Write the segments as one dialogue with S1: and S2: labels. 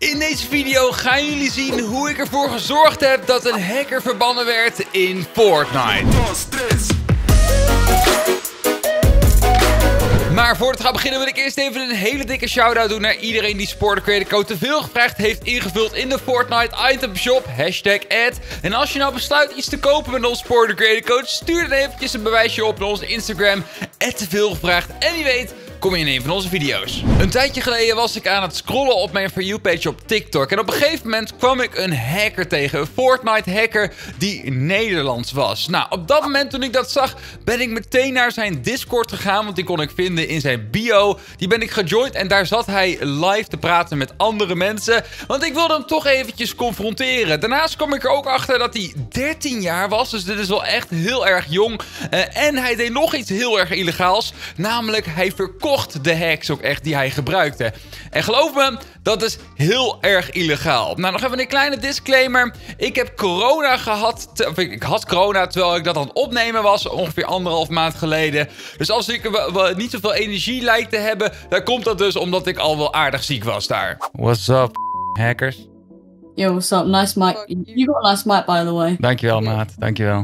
S1: In deze video gaan jullie zien hoe ik ervoor gezorgd heb dat een hacker verbannen werd in Fortnite. Maar voordat we gaan beginnen wil ik eerst even een hele dikke shout-out doen naar iedereen die Supporter Creator Code te veel gevraagd heeft ingevuld in de Fortnite Item Shop, #ad. En als je nou besluit iets te kopen met onze Supporter Creator Code, stuur dan eventjes een bewijsje op naar onze Instagram, @teveelgevraagd. En wie weet kom je in een van onze video's. Een tijdje geleden was ik aan het scrollen op mijn For You page op TikTok. En op een gegeven moment kwam ik een hacker tegen. Een Fortnite hacker die Nederlands was. Nou, op dat moment toen ik dat zag, ben ik meteen naar zijn Discord gegaan. Want die kon ik vinden in zijn bio. Die ben ik gejoind en daar zat hij live te praten met andere mensen. Want ik wilde hem toch eventjes confronteren. Daarnaast kwam ik er ook achter dat hij 13 jaar was. Dus dit is wel echt heel erg jong. En hij deed nog iets heel erg illegaals. Namelijk, hij verkocht de hacks ook echt die hij gebruikte. En geloof me, dat is heel erg illegaal. Nou, nog even een kleine disclaimer. Ik heb corona gehad. Ik had corona terwijl ik dat aan het opnemen was. Ongeveer 1,5 maand geleden. Dus als ik niet zoveel energie lijkt te hebben, dan komt dat dus omdat ik al wel aardig ziek was daar. What's up, hackers?
S2: Yo, what's up? Nice mic. You got a nice mic, by the way.
S1: Dankjewel, maat. Dankjewel.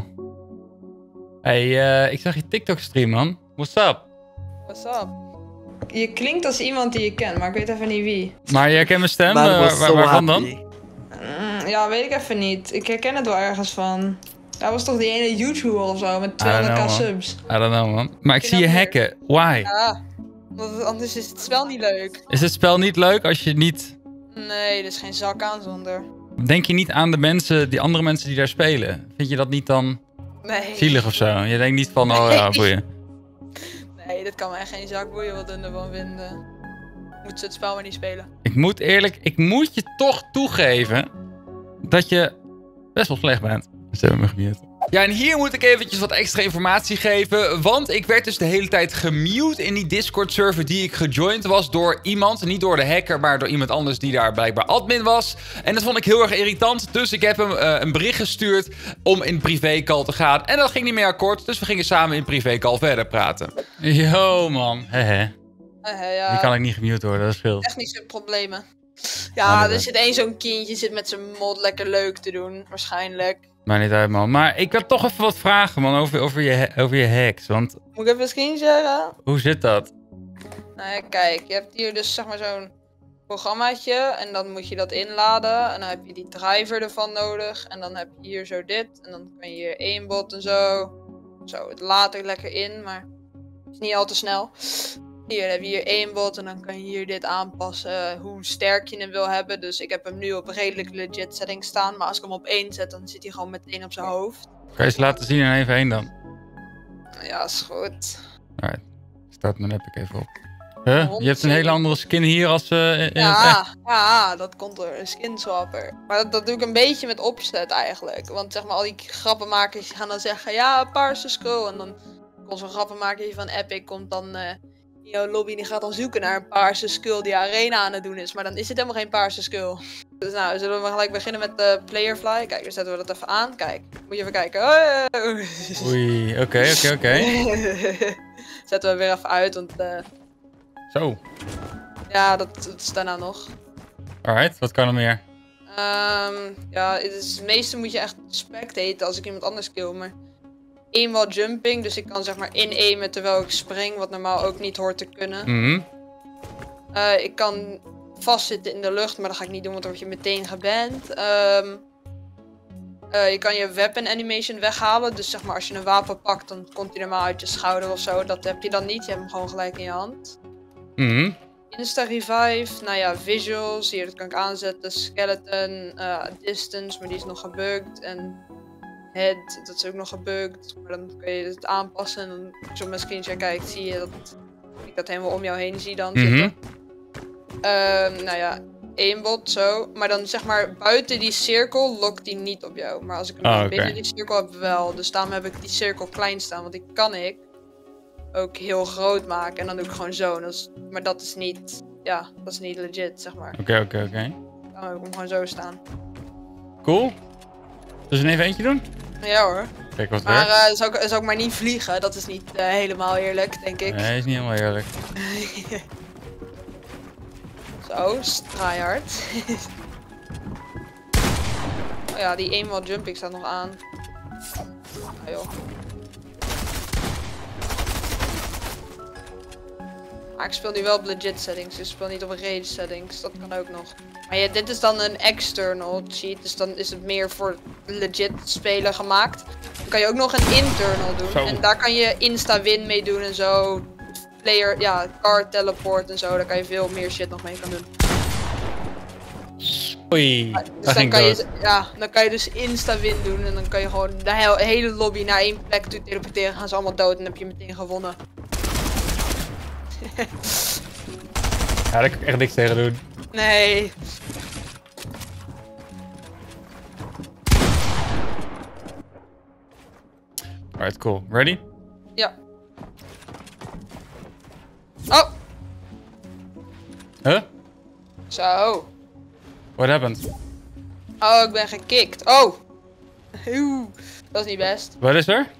S1: Hey, ik zag je TikTok stream, man. What's up?
S3: What's up? Je klinkt als iemand die je kent, maar ik weet even niet wie.
S1: Maar jij kent mijn stem? Waarvan dan?
S3: Ja, weet ik even niet. Ik herken het wel ergens van. Dat was toch die ene YouTuber of zo met 200k subs?
S1: I don't know, man. Maar ik zie je hacken. Why?
S3: Ja, want anders is het spel niet leuk.
S1: Is het spel niet leuk als je niet...
S3: Nee, er is geen zak aan zonder.
S1: Denk je niet aan de mensen, die andere mensen die daar spelen? Vind je dat niet dan zielig of zo? Je denkt niet van, oh ja, boeien.
S3: Nee, dat kan mij geen zak boeien wat hun ervan vinden. Moeten ze het spel maar niet spelen.
S1: Ik moet je toch toegeven dat je best wel slecht bent. Ze hebben me gemute. Ja, en hier moet ik eventjes wat extra informatie geven. Want ik werd dus de hele tijd gemute in die Discord-server die ik gejoind was door iemand. Niet door de hacker, maar door iemand anders die daar blijkbaar admin was. En dat vond ik heel erg irritant. Dus ik heb hem een bericht gestuurd om in privécall te gaan. En dat ging niet meer akkoord. Dus we gingen samen in privécall verder praten. Yo, man. Hehe.
S3: Ja.
S1: Die kan ik niet gemute worden, dat is veel.
S3: Technische problemen. Ja, er zit één zo'n kindje zit met zijn mod lekker leuk te doen, waarschijnlijk.
S1: Maar niet uit, man. Maar ik wil toch even wat vragen, man, over je hacks. Want...
S3: Moet ik even een screen zeggen?
S1: Hoe zit dat?
S3: Nou ja, kijk, je hebt hier dus zeg maar zo'n programmaatje en dan moet je dat inladen. En dan heb je die driver ervan nodig. En dan heb je hier zo dit. En dan kan je hier aimbot en zo. Zo, het laat er lekker in, maar het is niet al te snel. Hier heb je hier aimbot en dan kan je hier dit aanpassen hoe sterk je hem wil hebben. Dus ik heb hem nu op redelijk legit setting staan. Maar als ik hem op 1 zet, dan zit hij gewoon meteen op zijn hoofd.
S1: Kan je eens laten zien in even 1 dan?
S3: Ja, is goed.
S1: Alright, start mijn epic even op. Huh? Je hebt een hele andere skin hier als
S3: ja, dat komt door een skin swapper. Maar dat doe ik een beetje met opzet eigenlijk. Want zeg maar al die grappenmakers gaan dan zeggen, ja, paarse skull. En dan komt zo'n grappenmaker van Epic, komt dan... in jouw lobby die gaat dan zoeken naar een paarse skull die arena aan het doen is. Maar dan is het helemaal geen paarse skull. Dus nou, zullen we gelijk beginnen met de Playerfly. Kijk, dan zetten we dat even aan. Kijk, moet je even kijken.
S1: Oei, oké.
S3: Zetten we weer even uit, want...
S1: Zo.
S3: Ja, dat is daarna nog.
S1: Alright, wat kan er meer?
S3: Ja, het meeste moet je echt spectaten als ik iemand anders kill, maar... Eenmaal jumping, dus ik kan zeg maar inaimen terwijl ik spring, wat normaal ook niet hoort te kunnen. Ik kan vastzitten in de lucht, maar dat ga ik niet doen, want dan word je meteen geband. Je kan je weapon animation weghalen, dus zeg maar als je een wapen pakt, dan komt hij normaal uit je schouder of zo. Dat heb je dan niet, je hebt hem gewoon gelijk in je hand. Insta revive, nou ja, visuals, hier dat kan ik aanzetten, skeleton, distance, maar die is nog gebugged en... Head, dat is ook nog gebugged, maar dan kun je het aanpassen en dan als je op mijn screenshot kijkt, zie je dat ik dat helemaal om jou heen zie dan zitten. Nou ja, aimbot zo, maar dan zeg maar buiten die cirkel lokt die niet op jou, maar als ik hem binnen die cirkel heb wel, dus daarom heb ik die cirkel klein staan, want die kan ik ook heel groot maken en dan doe ik gewoon zo, maar dat is niet, ja, dat is niet legit zeg maar.
S1: Oké.
S3: Dan heb ik hem gewoon zo staan.
S1: Cool. Dus een even eentje doen?
S3: Ja hoor.
S1: Kijk wat
S3: maar zou ik maar niet vliegen, dat is niet helemaal eerlijk, denk ik.
S1: Nee, is niet helemaal eerlijk.
S3: Zo, Oh, tryhard. Oh ja, die eenmaal jumping staat nog aan. Ah, joh. Maar ik speel nu wel op legit settings, dus ik speel niet op rage settings. Dat kan ook nog. Maar ja, dit is dan een external cheat, dus dan is het meer voor legit spelen gemaakt. Dan kan je ook nog een internal doen. Zo. En daar kan je insta-win mee doen en zo. Player, ja, card teleport en zo. Daar kan je veel meer shit nog mee gaan doen.
S1: Oei,
S3: dus dan kan je dus insta-win doen en dan kan je gewoon de hele lobby naar één plek toe teleporteren. Gaan ze allemaal dood en dan heb je meteen gewonnen.
S1: Ja, daar kan ik echt niks tegen doen.
S3: Nee.
S1: Alright, cool. Ready?
S3: Ja. Oh!
S1: Huh?
S3: Zo.
S1: What happened?
S3: Oh, ik ben gekikt. Oh! Oeh, dat is niet best.
S1: Wat is er?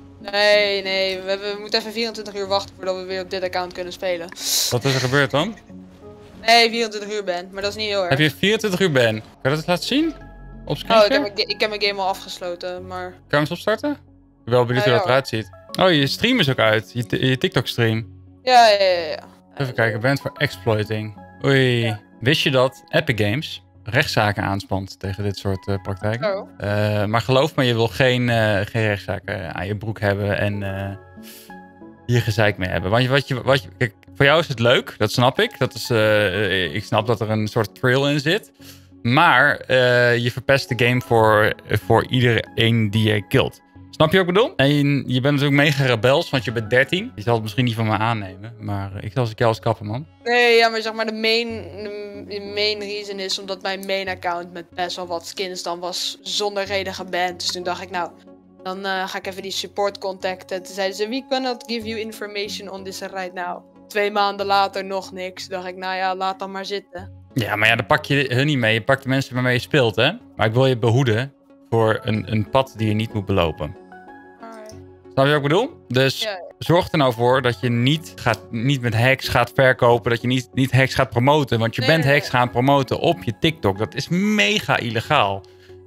S3: Nee, we moeten even 24 uur wachten voordat we weer op dit account kunnen spelen.
S1: Wat is er gebeurd dan?
S3: Nee, 24 uur ban, maar dat is niet heel erg.
S1: Heb je 24 uur ban? Kan je dat eens laten zien? Op screen?
S3: Oh, ik heb mijn game al afgesloten, maar...
S1: Kan je hem eens opstarten? Ik ben wel benieuwd hoe dat eruit ziet. Oh, je stream is ook uit. Je TikTok stream.
S3: Ja.
S1: Even kijken, band voor exploiting. Oei. Wist je dat Epic Games rechtszaken aanspant tegen dit soort praktijken?
S3: Oh.
S1: Maar geloof me, je wil geen rechtszaken aan je broek hebben en hier gezeik mee hebben. Want kijk, voor jou is het leuk, dat snap ik. Ik snap dat er een soort thrill in zit. Maar je verpest de game voor iedereen die je killt. Snap je wat ik bedoel? En je bent natuurlijk mega rebels, want je bent 13. Je zal het misschien niet van me aannemen, maar ik zal ze als kappen, man.
S3: Nee, ja, maar zeg maar de main reason is omdat mijn main account met best wel wat skins dan was zonder reden geband. Dus toen dacht ik, nou, dan ga ik even die support contacten. Toen zeiden ze, we cannot give you information on this right now. 2 maanden later nog niks. Toen dacht ik, nou ja, laat dan maar zitten.
S1: Ja, maar ja, dan pak je hun niet mee. Je pakt de mensen waarmee je speelt, hè. Maar ik wil je behoeden voor een pad die je niet moet belopen. Snap je wat ik bedoel? Dus zorg er nou voor dat je niet met hacks gaat verkopen. Dat je niet hacks gaat promoten. Want je bent hacks gaan promoten op je TikTok. Dat is mega illegaal.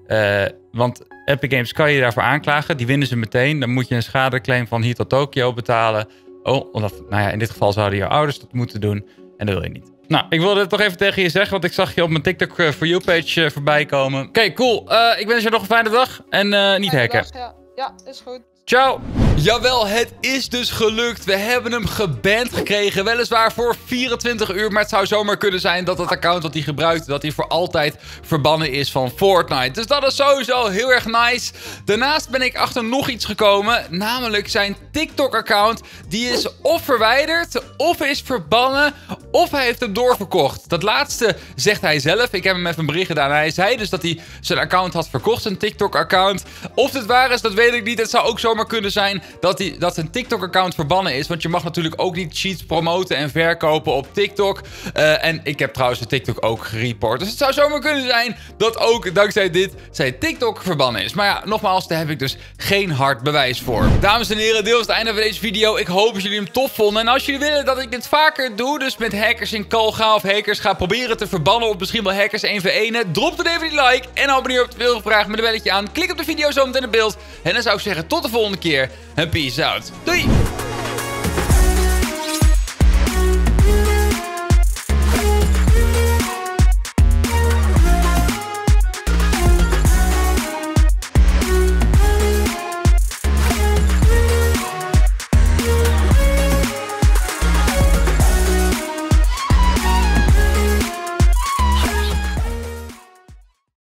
S1: Want Epic Games kan je daarvoor aanklagen. Die winnen ze meteen. Dan moet je een schadeclaim van hier tot Tokio betalen. Nou ja, in dit geval zouden je ouders dat moeten doen. En dat wil je niet. Nou, ik wilde het toch even tegen je zeggen. Want ik zag je op mijn TikTok For You page voorbij komen. Oké, cool. Ik wens je nog een fijne dag. En niet hacken.
S3: Ja, is goed.
S1: Ciao! Jawel, het is dus gelukt. We hebben hem geband gekregen. Weliswaar voor 24 uur. Maar het zou zomaar kunnen zijn dat het account dat hij gebruikte, dat hij voor altijd verbannen is van Fortnite. Dus dat is sowieso heel erg nice. Daarnaast ben ik achter nog iets gekomen. Namelijk zijn TikTok-account. Die is of verwijderd, of is verbannen, of hij heeft hem doorverkocht. Dat laatste zegt hij zelf. Ik heb hem even een bericht gedaan. Hij zei dus dat hij zijn account had verkocht, zijn TikTok-account. Of dit waar is, dat weet ik niet. Het zou ook zomaar kunnen zijn dat zijn TikTok-account verbannen is. Want je mag natuurlijk ook niet cheats promoten en verkopen op TikTok. En ik heb trouwens de TikTok ook gereport. Dus het zou zomaar kunnen zijn dat ook dankzij dit zijn TikTok verbannen is. Maar ja, nogmaals, daar heb ik dus geen hard bewijs voor. Dames en heren, dit was het einde van deze video. Ik hoop dat jullie hem tof vonden. En als jullie willen dat ik dit vaker doe, dus met hackers in call ga of hackers ga proberen te verbannen of misschien wel hackers 1v1'en, drop dan even die like en abonneer op de veelgevraagd met een belletje aan. Klik op de video zo meteen in beeld. En dan zou ik zeggen tot de volgende keer en peace out. Doei!